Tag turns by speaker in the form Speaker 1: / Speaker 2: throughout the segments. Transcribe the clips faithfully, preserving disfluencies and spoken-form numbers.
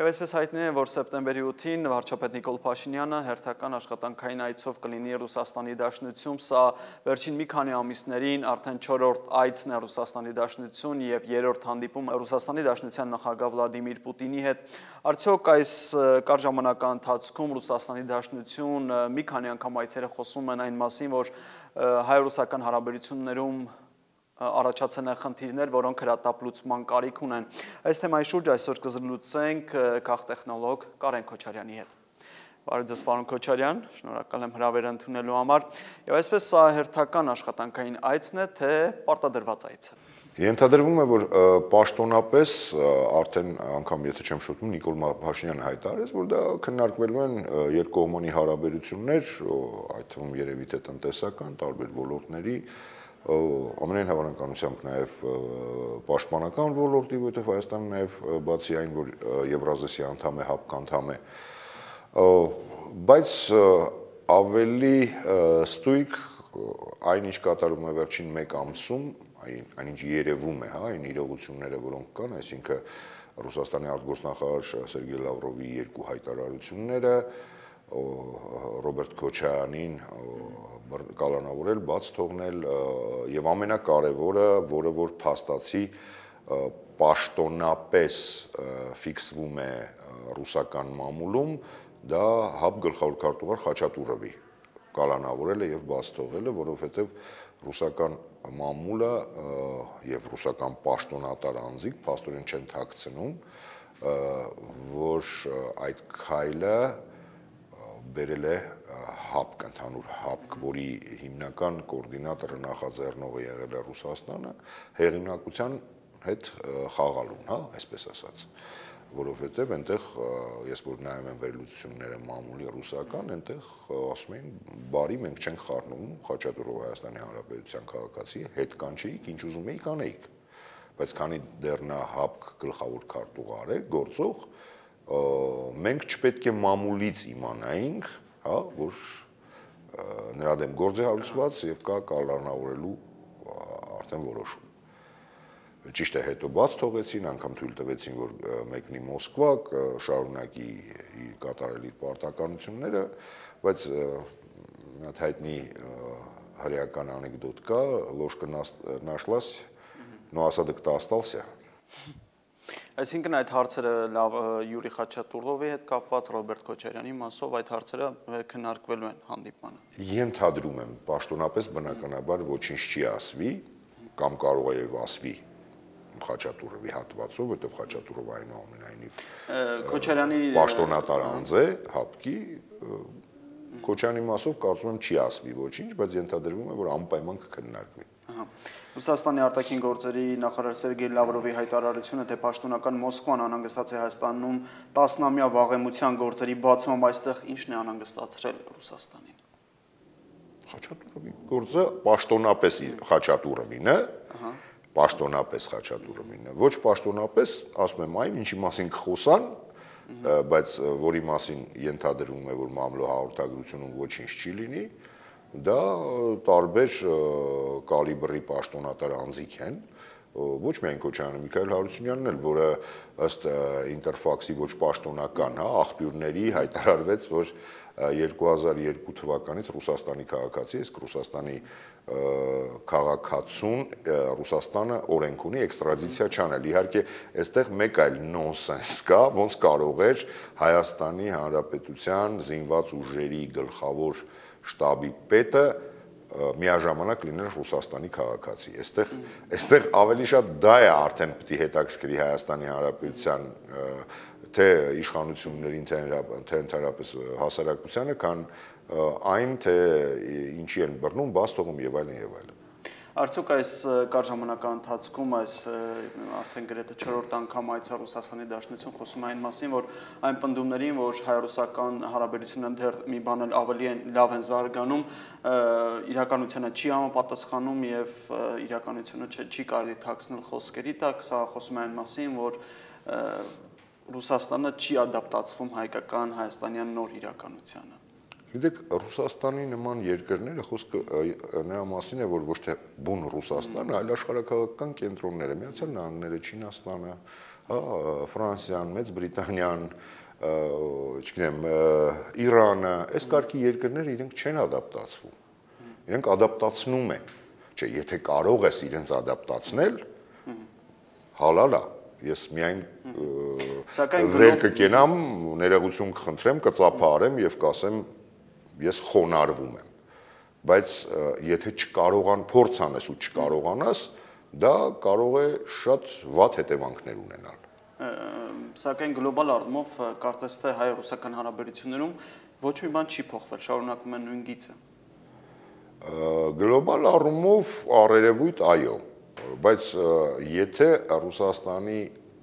Speaker 1: այսպես հայտնի է, որ սեպտեմբերի ութին վարչապետ Նիկոլ Փաշինյանը հերթական աշխատանքային այցով կլինի Ռուսաստանի Դաշնություն, սա վերջին մի քանի ամիսներին արդեն չորրորդ այցն է Ռուսաստանի Դաշնություն և երրորդ հանդիպում Ռուսաստանի Դաշնության նախագահ Վլադիմիր Պուտինի հետ։ Արդյոք այս կարճ ժամանակահատվածի ընթացքում Ռուսաստանի Դաշնություն մի քանի անգամ այցերը խոսում են այն մասին, որ հայ-ռուսական հարաբերություններում առաջացել են խնդիրներ, որոնք հրատապ լուծման կարիք ունեն։ Այս թեմայի շուրջ այսօր կզրուցենք քաղտեխնոլոգ Կարեն Քոչարյանի հետ։ Բարև ձեզ, պարոն Քոչարյան, շնորհակալ եմ հրավերը ընդունելու համար։ Եվ այսպես սա հերթական աշխատանքային այցն է, թե պարտադրված այցը։
Speaker 2: Ենթադրվում է, որ պաշտոնապես արդեն անգամ եթե չեմ շփվում Նիկոլ Փաշինյանը հայտարարեց, որ դա քննարկվելու են երկկողմանի հարաբերություններ, այդ թվում երևի թե տնտեսական, տարբեր ոլորտների, ամենայն հավանականությամբ նաև պաշտպանական ոլորտի, որովհետև Հայաստանը նաև բացի այն, որ Եվրազիայի անդամ է, ՀԱՊԿ անդամ է, բայց ավելի ստույգ այն ինչ կատարում է վերջին մեկ ամսում, այն ինչ երևում է, այն իրողությունները, որոնք կան, այսինքն Ռուսաստանի արտգործնախարար Սերգեյ Լավրովի երկու հայտարարությունները, Ռոբերտ Քոչարյանին կալանավորել, բաց թողնել եւ ամենակարևորը, որը որ փաստացի պաշտոնապես ֆիքսվում է ռուսական մամուլում, դա ՀԱՊԿ գլխավոր քարտուղար Խաչատուրովի կալանավորելը եւ բաց թողելը, որովհետեւ ռուսական մամուլը եւ ռուսական պաշտոնատար անձիկ փաստորեն չեն թաքցնում, որ այդ քայլը բերել է ՀԱՊԿ, ընդհանուր ՀԱՊԿ, որի հիմնական կոորդինատորը նախաձեռնողը եղել է Ռուսաստանը, հեղինակության հետ խաղալուն, հա, այսպես ասած, որովհետև այնտեղ ես որ նայում եմ վերլուծությունները մամուլի ռուսական, այնտեղ ասում են, բարի մենք չենք խառնվում Խաչատուրով Հայաստանի Հանրապետության քաղաքացի, հետ կանչեիք, ինչ ուզում էիք անեիք, բայց քանի դեռ նա ՀԱՊԿ գլխավոր քարտուղար է, գործող, մենք չպետք է մամուլից իմանայինք, հա, որ նրա դեմ գործ է հարուցված եւ կա կալանավորելու արդեն որոշում։ Ճիշտ է, հետո բաց թողեցին, անգամ թույլ տվեցին, որ մեկնի Մոսկվա, շարունակի կատարել իր պարտականությունները, բայց մի հատ հայտնի հրեական անեկդոտ կա, ложка нашлась, но осадок то остался։
Speaker 1: Այսինքն այդ հարցերը Յուրի Խաչատուրովի հետ կապված, Ռոբերտ Քոչարյանի մասով այդ հարցերը քննարկվելու են հանդիպմանը։
Speaker 2: Ենթադրում եմ, պաշտոնապես բնականաբար ոչինչ չի ասվի, կամ կարող է եւ ասվի Խաչատուրովի հատվածով, որտեղ Խաչատուրովը այնուամենայնիվ
Speaker 1: Քոչարյանի
Speaker 2: պաշտոնատար անձ է, ՀԱՊԿ-ի, Քոչարյանի մասով կարծում եմ չի ասվի ոչինչ, բայց ենթադրվում է, որ անպայման կքննարկվի։
Speaker 1: Ռուսաստանի արտաքին գործերի նախարար Սերգեյ Լավրովի հայտարարությունը, թե պաշտոնական Մոսկվան անհանգստացել է Հայաստանում տասնամյա վաղեմության գործերի բացում, այստեղ ի՞նչն է անհանգստացրել Ռուսաստանին։
Speaker 2: Խաչատուրովի գործը պաշտոնապես Խաչատուրովին է, պաշտոնապես Խաչատուրովին է, ոչ պաշտոնապես, ասում եմ այն, ինչի մասին կխոսան, բայց որի մասին ենթադրվում է, որ մամլո հաղորդագրությունում ոչինչ չի լինի, դա տարբեր կալիբրի պաշտոնատար անձիկ են, ոչ միայն Քոչարյանը, Միքայել Հարությունյանն էլ, որը ըստ Ինտերֆաքսի ոչ պաշտոնական աղբյուրների հայտարարվեց, որ երկու հազար երկու թվականից Ռուսաստանի քաղաքացի է, իսկ Ռուսաստանի քաղաքացուն Ռուսաստանը օրենք ունի էքստրադիցիա չանել։ Իհարկե, այստեղ մեկ այլ նոնսենս կա, ոնց կարող էր Հայաստանի Հանրապետության զինված ուժերի գլխավոր շտաբի պետը միաժամանակ լինել Ռուսաստանի քաղաքացի։ Այստեղ այստեղ ավելի շատ դա է արդեն պետք է հետաքրքրի Հայաստանի Հանրապետության թե իշխանություններին, թե ընդհանրապես հասարակությանը, քան այն, թե ինչի են բռնում, բաց թողում եւ այլն եւ այլն։
Speaker 1: Արդյոք այս կարճ ժամանակահատվածի ընթացքում այս արդեն գրեթե չորրորդ անգամ այցը Ռուսաստանի Դաշնություն խոսում է այն մասին, որ այն պնդումներին, որ հայ-ռուսական հարաբերությունները դեռ մի բան էլ ավելի լավ են զարգանում, իրականությանը չի համապատասխանում եւ իրականությունը չի կարելի թաքցնել խոսքերի տակ, սա խոսում է այն մասին, որ Ռուսաստանը չի ադապտացվում հայկական հայաստանյան նոր իրականությանը։
Speaker 2: Գիտեք, Ռուսաստանի նման երկրները խոսքը նրա մասին է, որ ոչ թե բուն Ռուսաստանը, այլ աշխարհաքաղաքական կենտրոնները, Միացյալ Նահանգները, Չինաստանը, հա, Ֆրանսիան, Մեծ Բրիտանիան, չգիտեմ, Իրանը, այս կարգի երկրները իրենք չեն ադապտացվում։ Իրենք ադապտացնում են։ Չէ, եթե կարող ես իրենց ադապտացնել, հալալ է։ Ես միայն վեր կկենամ, ներողություն կխնդրեմ, կծափարեմ եւ կասեմ ես խոնարհվում եմ։ Բայց եթե չկարողան փորձ անես ու չկարողանաս, դա կարող է շատ վատ հետևանքներ ունենալ։
Speaker 1: Սակայն գլոբալ առումով կարծես թե հայ-ռուսական հարաբերություններում ոչ մի բան չի փոխվել, շարունակում են նույն գիծը։
Speaker 2: Գլոբալ առումով առերևույթ այո, բայց եթե Ռուսաստանի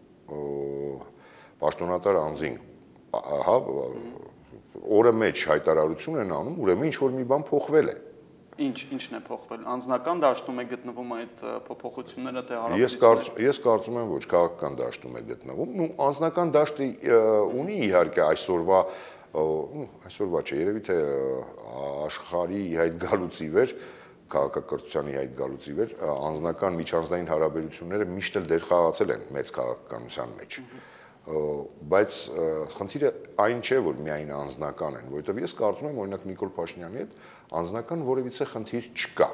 Speaker 2: պաշտոնատար անձին, հա, օրը մեջ հայտարարություն են անում, ուրեմն ինչ որ մի բան փոխվել է։
Speaker 1: Ինչ, ինչն է փոխվել։ Անձնական դաշտում է գտնվում այդ փոփոխությունները, թե
Speaker 2: հարաբերությունները։ Ես կարծում եմ ոչ, քաղաքական դաշտում է գտնվում։ Ու անձնական դաշտը ունի իհարկե այսօրվա, այսօրվա չէ, երևի թե աշխարհի հետ գալուց ի վեր, քաղաքակրթության հետ գալուց ի վեր, անձնական միջանձնային հարաբերությունները միշտ էլ դեր խաղացել են մեծ քաղաքականության մեջ։ Բայց խնդիրը այն չէ, որ միայն անձնական են, որովհետև ես կարծում եմ, օրինակ Նիկոլ Փաշինյանի հետ անձնական որևիցե խնդիր չկա։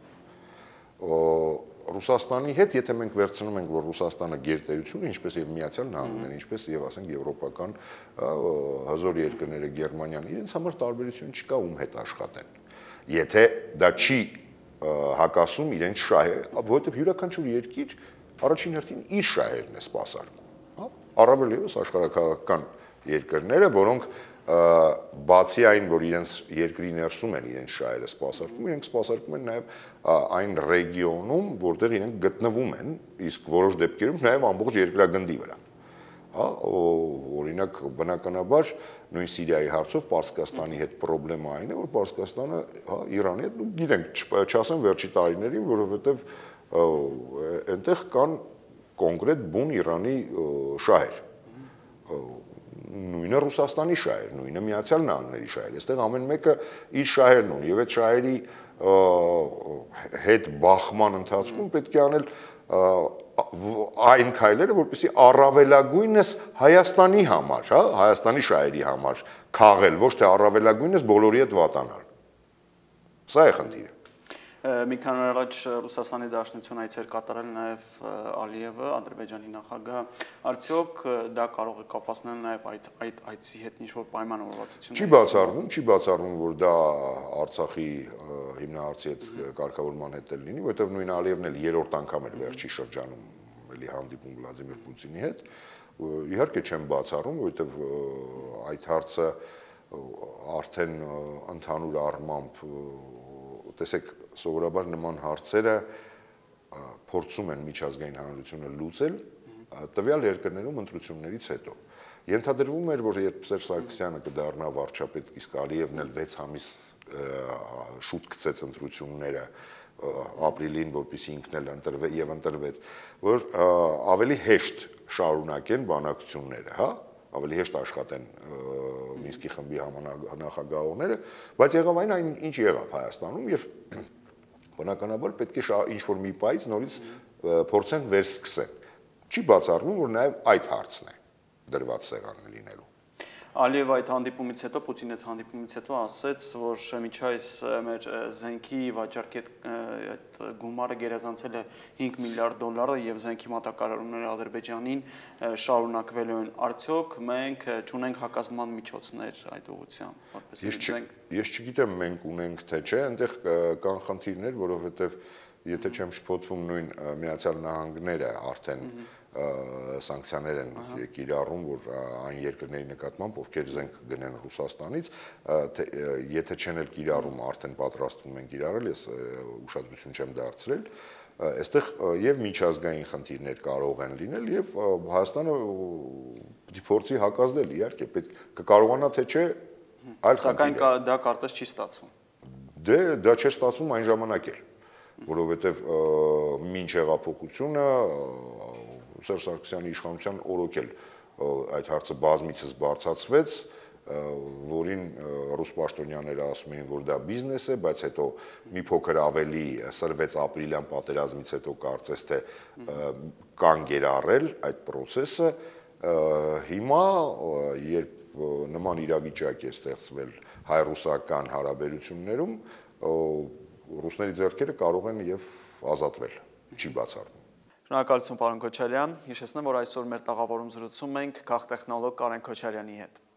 Speaker 2: Ռուսաստանի հետ, եթե մենք վերցնում ենք, որ Ռուսաստանը գերտերություն է, ինչպես եւ Միացյալ Նահանգները, ինչպես եւ ասենք եվրոպական հզոր երկրները, Գերմանիան, իրենց համար տարբերություն չկա ում հետ աշխատեն։ Եթե դա չի հակասում իրենց շահը, որովհետեւ յուրաքանչյուր երկիր առաջին հերթին իր շահերն է սպասարկում, հա, առավել եւս աշխարհակաղակական երկրները, որոնք բացի այն, որ իրենց երկրի ներսում են իրենց շահերը սպասարկում, իրենք սպասարկում են նաև այն ռեգիոնում, որտեղ իրենք գտնվում են, իսկ որոշ դեպքերում նաև ամբողջ երկրագնդի վրա։ Հա, օրինակ բնականաբար նույն Սիրիայի հարցով Պարսկաստանի հետ խնդրեմը այն է, որ Պարսկաստանը, հա, Իրանի հետ, գիտենք, չասեմ վերջի տարիներին, որովհետև այնտեղ կան կոնկրետ բուն Իրանի շահեր։ Նույնը Ռուսաստանի շահեր, նույնը Միացյալ Նահանգների շահեր։ Այստեղ ամեն մեկը իր շահերն ունի, եւ այդ շահերի հետ բախման ընթացքում պետք է անել այն քայլերը, որպեսզի առավելագույնս Հայաստանի համար, հա, Հայաստանի շահերի համար քաղել, ոչ թե առավելագույնս բոլորի հետ վատանալ։ Սա է խնդիրը։
Speaker 1: Մի քանի օր առաջ Ռուսաստանի Դաշնություն այցեր կատարել նաև Ալիևը, Ադրբեջանի նախագահ, արդյոք դա կարող է կապվածնել նաև այդ այցի հետ ինչ-որ պայմանավորվածություն։
Speaker 2: Չի բացառվում, չի բացառվում, որ դա Արցախի հիմնահարցի հետ կարգավորման հետ էլ լինի, որովհետև նույն Ալիևն էլ երրորդ անգամ էր վերջի շրջանում էլի հանդիպում Վլադիմիր Պուտինի հետ։ Իհարկե չեմ բացառում, որովհետև այդ հարցը արդեն ընդհանուր առմամբ տեսեք, սովորաբար նման հարցերը փորձում են միջազգային հանրությունը լուծել տվյալ երկրներում ընտրություններից հետո։ Ենթադրվում էր, որ երբ Սերժ Սարգսյանը կդառնա վարչապետ, իսկ Ալիևն էլ վեց ամիս շուտ գցեց ընտրությունները ապրիլին, որպեսզի ինքն էլ ընտրվի եւ ընտրվեց, որ ավելի հեշտ շարունակեն բանակցությունները, հա, ավելի հեշտ աշխատեն Մինսկի խմբի համանախագահողները, բայց եղավ այն այն ինչ եղավ Հայաստանում եւ բնականաբար պետք է ինչ-որ մի պայծ նորից փորձեն վերսկսեն։ Չի բացառվում, որ նաև այդ հարցն է դրված սեղանը լինելու։
Speaker 1: Ալիևը այդ հանդիպումից հետո, Պուտինի այդ հանդիպումից հետո ասաց, որ միջայս մեր զենքի վաճառքի այդ գումարը գերազանցել է հինգ միլիարդ դոլարը եւ զենքի մատակարարումները Ադրբեջանին շարունակվելու են։ Արդյոք մենք չունենք հակազդման միջոցներ այդ ուղղությամբ, որպես զենք։
Speaker 2: Ես չգիտեմ մենք ունենք թե չէ, այնտեղ կան խնդիրներ, որովհետեւ եթե չեմ շփոթվում նույն Միացյալ Նահանգները արդեն սանկցիաներ են կիրառում, որ այն երկրների նկատմամբ, ովքեր զենք գնեն Ռուսաստանից, եթե չեն էլ կիրառում, արդեն պատրաստվում են կիրառել, ես ուշադրություն չեմ դարձրել, այստեղ եւ միջազգային խնդիրներ կարող են լինել եւ Հայաստանը փորձի հակազդել, իհարկե պետք կկարողանա թե չէ, այլ
Speaker 1: սակայն դա կարծես չի ստացվում։
Speaker 2: Դե դա չէ ստացվում այն ժամանակ էլ, որովհետեւ մինչ հեղափոխությունը Սերժ Սարգսյանի իշխանության օրոք էլ այդ հարցը բազմիցս բարձրացվեց, որին ռուս պաշտոնյաները ասում էին, որ դա բիզնես է, բայց հետո մի փոքր ավելի սրվեց ապրիլյան պատերազմից հետո կարծես թե կանգ էր առել այդ process-ը, հիմա երբ նման իրավիճակ է ստեղծվել հայ-ռուսական հարաբերություններում, ռուսների ձեռքերը կարող են եւ ազատվել, չի բացառվում։
Speaker 1: Շնորհակալություն պարոն Քոչարյան, հիշեցնեմ, որ այսօր մեր տաղավարում զրուցում ենք քաղտեխնոլոգ Կարեն Քոչարյանի հետ։